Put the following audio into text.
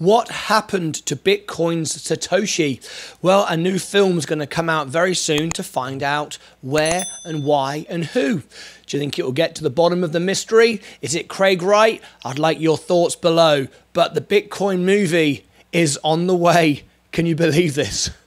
What happened to Bitcoin's Satoshi? Well, a new film's going to come out very soon to find out where and why and who. Do you think it will get to the bottom of the mystery? Is it Craig Wright? I'd like your thoughts below. But the Bitcoin movie is on the way. Can you believe this?